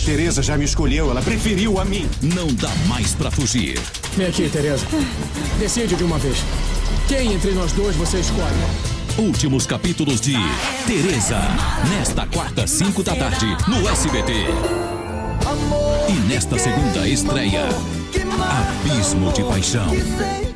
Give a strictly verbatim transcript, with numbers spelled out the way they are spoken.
Teresa já me escolheu, ela preferiu a mim. Não dá mais pra fugir. Vem aqui, Teresa. Decide de uma vez. Quem entre nós dois você escolhe? Últimos capítulos de Teresa. Nesta quarta, cinco da tarde, no S B T. E nesta segunda estreia, Abismo de Paixão.